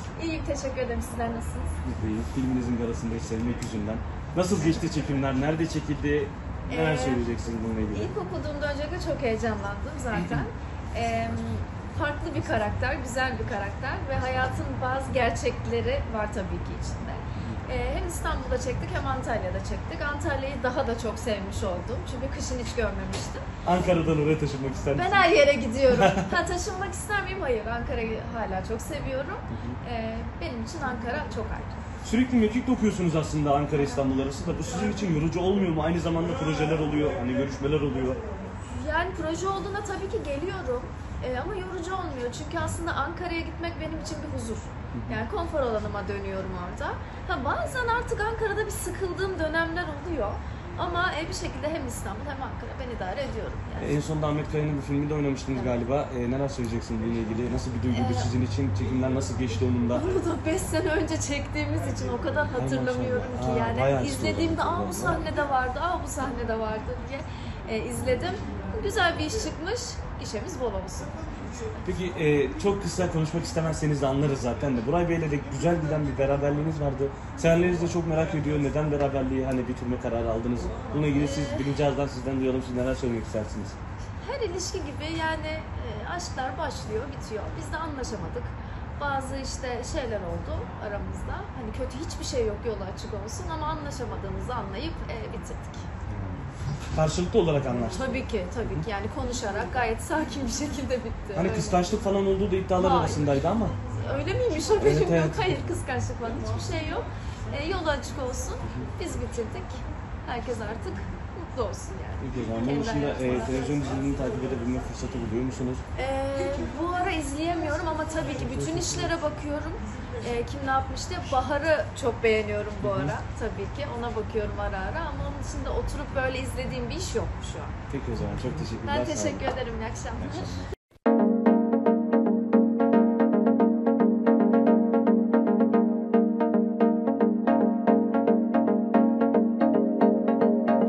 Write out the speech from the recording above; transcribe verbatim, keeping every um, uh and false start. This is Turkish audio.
nasılsınız? İyiyim, teşekkür ederim. Sizler nasılsınız? Biz de iyiyiz. Filminizin galasındayız Sevmek Yüzünden. Nasıl geçti çekimler? Nerede çekildi? Neler Ee, söyleyeceksiniz bununla ilgili? İlk okuduğumda öncelikle çok heyecanlandım zaten. ee, farklı bir karakter, güzel bir karakter ve hayatın bazı gerçekleri var tabii ki içinde. Ee, hem İstanbul'da çektik hem Antalya'da çektik. Antalya'yı daha da çok sevmiş oldum. Çünkü kışın hiç görmemiştim. Ankara'dan oraya taşınmak ister misiniz? Ben her yere gidiyorum. Ha, taşınmak ister miyim? Hayır. Ankara'yı hala çok seviyorum. Ee, benim için Ankara çok ayrı. Sürekli mekik okuyorsunuz aslında Ankara İstanbul arası da. Bu sizin için yorucu olmuyor mu? Aynı zamanda projeler oluyor, hani görüşmeler oluyor. Yani proje olduğunda tabii ki geliyorum. Ee, ama yorucu olmuyor. Çünkü aslında Ankara'ya gitmek benim için bir huzur. Yani konfor alanıma dönüyorum orada. Ha, bazen artık Ankara'da bir sıkıldığım dönemler oluyor. Ama e, bir şekilde hem İstanbul hem Ankara ben idare ediyorum. Yani. En sonunda Ahmet Kaya'nın bir filminde oynamıştınız Evet. galiba. Ee, neler söyleyeceksin bununla ilgili? Nasıl bir duygu Ee, sizin için? Çekimler nasıl geçti onun da? Bunu da beş sene önce çektiğimiz için o kadar hatırlamıyorum maşallah. ki. Aa, Yani bayağı izlediğimde eski o aa zaman. bu sahnede vardı, aa bu sahnede vardı diye e, izledim. Güzel bir iş çıkmış. İşimiz bol olsun. Peki e, çok kısa konuşmak istemezseniz de anlarız zaten de. Buray Bey'le de güzel giden bir beraberliğiniz vardı. Sevenleriniz de çok merak ediyor. Neden beraberliği hani bitirme kararı aldınız? Bununla ilgili siz birinci ağızdan sizden duyalım. Siz neler söylemek istersiniz? Her ilişki gibi yani e, aşklar başlıyor, bitiyor. Biz de anlaşamadık. Bazı işte şeyler oldu aramızda. Hani kötü hiçbir şey yok, yolu açık olsun ama anlaşamadığımızı anlayıp e, bitirdik. Karşılıklı olarak anlaştık. Tabii ki, tabii ki. Yani konuşarak gayet sakin bir şekilde bitti. Hani Öyle. kıskançlık falan olduğu da iddialar Hayır. arasındaydı ama. Öyle miymiş haberim Evet, evet. yok. Hayır, kıskançlık falan hiçbir şey yok. E, yolu açık olsun. Biz bitirdik. Herkes artık mutlu olsun yani. Peki o zaman bunun Kendi dışında e, hayatına. televizyon dizilerini takip edebilme fırsatı buluyor musunuz? Ee, bu ara izleyemiyorum ama tabii ki bütün işlere bakıyorum. Ee, kim ne yapmış diye. Bahar'ı çok beğeniyorum bu ara tabii ki. Ona bakıyorum ara ara ama onun dışında oturup böyle izlediğim bir iş yok şu an. Peki o zaman çok teşekkürler. Ben sağ olun. teşekkür ederim. İyi akşamlar. İyi akşamlar.